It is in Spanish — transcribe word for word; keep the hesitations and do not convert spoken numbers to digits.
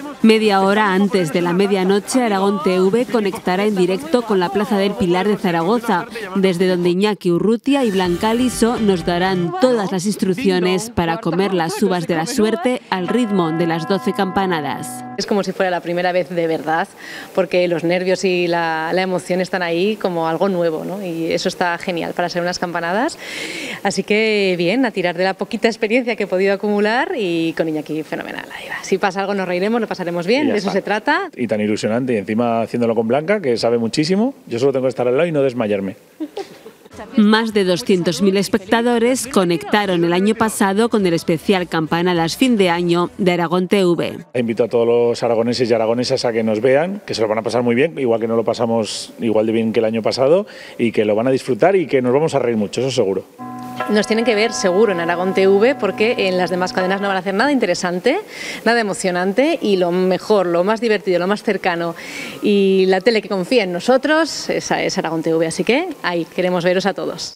Media hora antes de la medianoche, Aragón T V conectará en directo con la Plaza del Pilar de Zaragoza, desde donde Iñaki Urrutia y Blanca Liso nos darán todas las instrucciones para comer las uvas de la suerte al ritmo de las doce campanadas. Es como si fuera la primera vez de verdad, porque los nervios y la, la emoción están ahí como algo nuevo, ¿no? Y eso está genial para ser unas campanadas. Así que bien, a tirar de la poquita experiencia que he podido acumular y con Iñaki fenomenal. Ahí va. Si pasa algo nos reiremos, lo pasaremos bien, de eso se trata. Y tan ilusionante, y encima haciéndolo con Blanca, que sabe muchísimo. Yo solo tengo que estar al lado y no desmayarme. Más de doscientos mil espectadores conectaron el año pasado con el especial Campanadas Fin de Año de Aragón T V. Invito a todos los aragoneses y aragonesas a que nos vean, que se lo van a pasar muy bien, igual que no lo pasamos igual de bien que el año pasado, y que lo van a disfrutar y que nos vamos a reír mucho, eso seguro. Nos tienen que ver seguro en Aragón T V, porque en las demás cadenas no van a hacer nada interesante, nada emocionante, y lo mejor, lo más divertido, lo más cercano y la tele que confía en nosotros, esa es Aragón T V. Así que ahí queremos veros a todos.